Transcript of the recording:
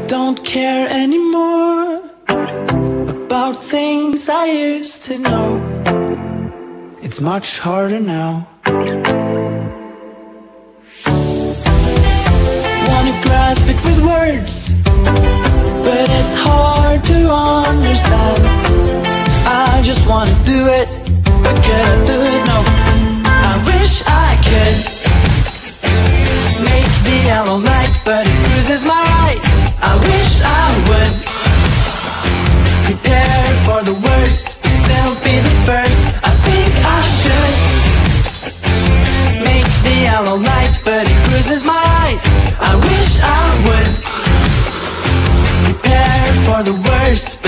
don't care anymore about things I used to know. It's much harder now. Wanna grasp it with words, but it's hard to understand. I just wanna do it, but can I do it? No. I wish I could make the yellow light, but it bruises my eyes. I wish I would prepare for the worst, but still be the first. I think I should make the yellow light, but it bruises my eyes. I wish I would prepare for the worst,